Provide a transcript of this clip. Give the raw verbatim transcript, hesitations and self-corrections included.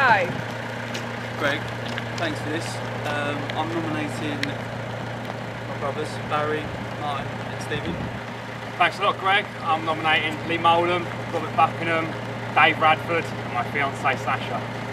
go. Greg, thanks for this. Um, I'm nominating my brothers, Barry, Martin and Stephen. Thanks a lot, Greg. I'm nominating Lee Moldham, Robert Buckingham, Dave Radford and my fiancée Sasha.